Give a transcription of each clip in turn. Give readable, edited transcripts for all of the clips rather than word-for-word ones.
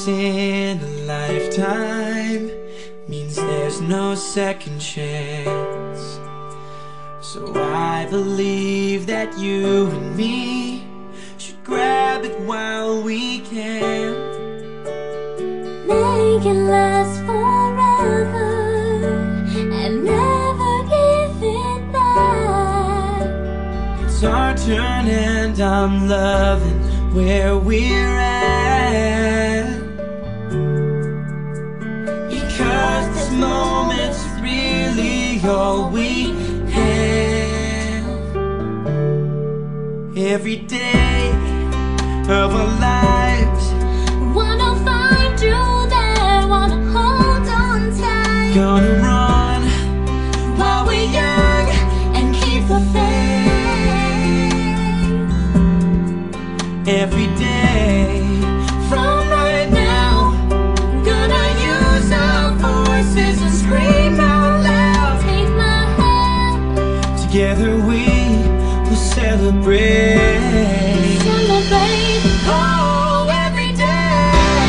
once in a lifetime means there's no second chance. So I believe that you and me should grab it while we can. Make it last forever and never give it back. It's our turn and I'm loving where we're at, because this moment's really all we have. Every day of our lives, wanna find you there, wanna hold on tight. gonna run while we're young and keep the faith. every day. From right now, Gonna use our voices and scream out loud. Take my hand, together we will celebrate. celebrate. Oh, every day.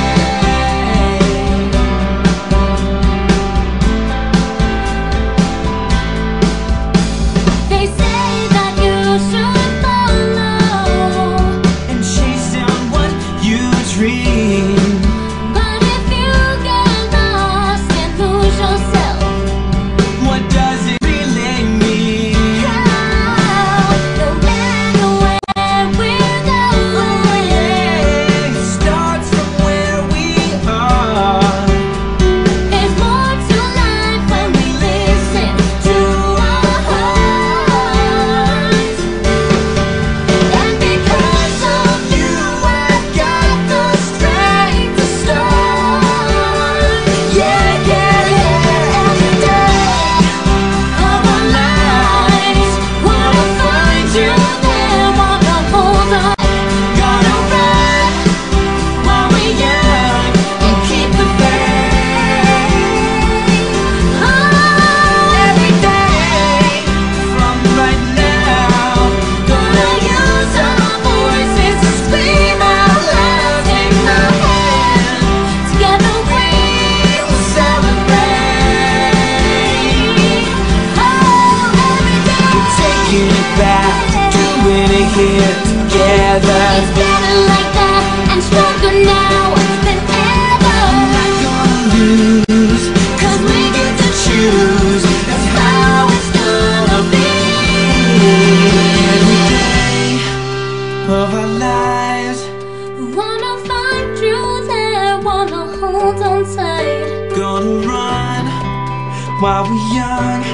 They say that you should follow, And chase down what you dream. but if you get lost and lose yourself, What does it really mean? no matter where we're going, It starts from where we are. there's more to life when we listen to our hearts. And because of you, I've got the strength to start. Yeah, yeah, yeah. Every day of our lives, wanna find you there, wanna hold on. Gonna run while we're young and keep the faith. Oh, every day, From right now, gonna use our voices to scream out loud. Take my hand, together we will celebrate. Oh, every day, taking it back, doing it here together. it's better like that and stronger now than ever. Gonna lose, 'Cause we get to choose, that's how it's gonna be. every day of our lives. Wanna find you there, wanna hold on tight. Gonna run while we're young